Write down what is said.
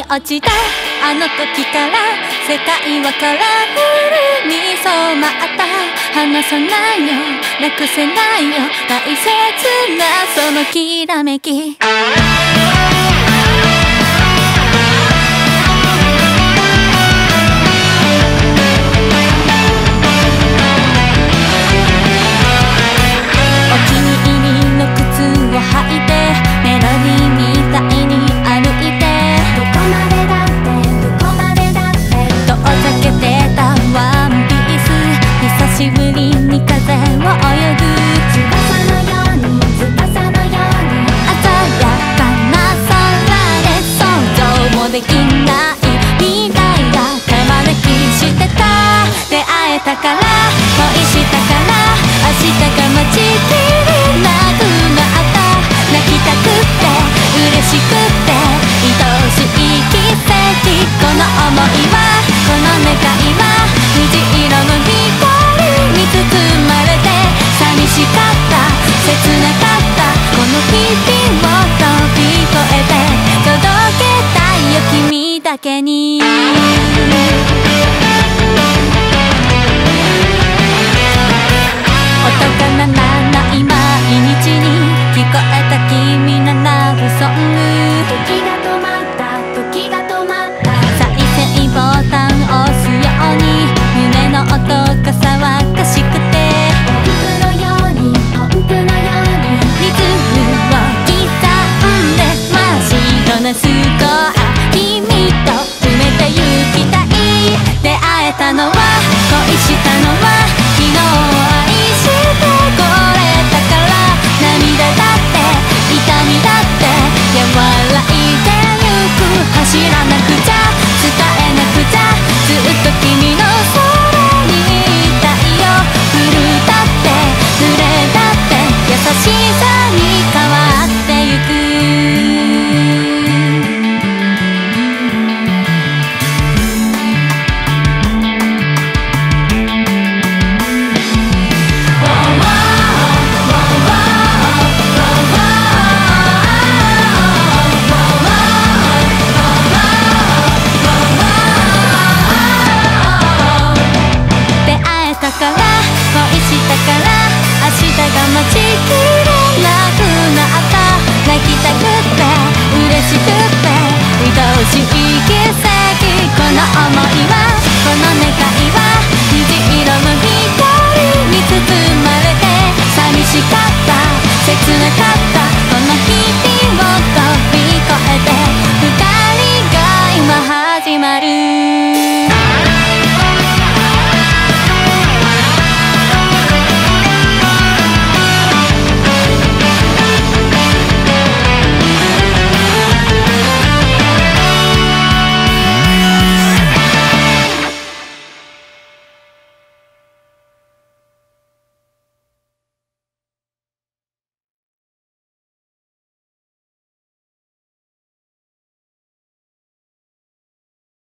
落ちたあの時から世界はカラフルに染まった。離さないよ、なくせないよ、大切なそのきらめき。お気に入りの靴を履いてメロディーみたいに歩いて、どこまでだってどこまでだって遠ざけてたワンピース、久しぶりに風を泳ぐ翼のように翼のように、鮮やかな空で想像もできない未来が玉抜きしてた。出会えたから恋したから明日が待ちきれなくなった。泣きたくって嬉しくって愛しい奇跡、この想いはこの願いは虹色の光に包まれて、寂しかった切なかったこの日々を飛び越えて届けたいよ君だけに。音が鳴らない毎日に聞こえた君のラブソング。時が止まった時が止まった、再生ボタン押すように胸の音が騒がしくて、音符のように音符のようにリズムを刻んで真っ白なスコア、君と埋めてゆきたい。出会えたのは恋したのは昨日愛してこれだから、涙だって痛みだって和らいでゆく、走らなくちゃ伝えなくちゃずっと君のそばにいたいよ。震えだって濡れだって優しさに変わってゆく。だから恋したから明日が待ちきれなくなった。泣きたくって嬉しくって愛しい奇跡、この想い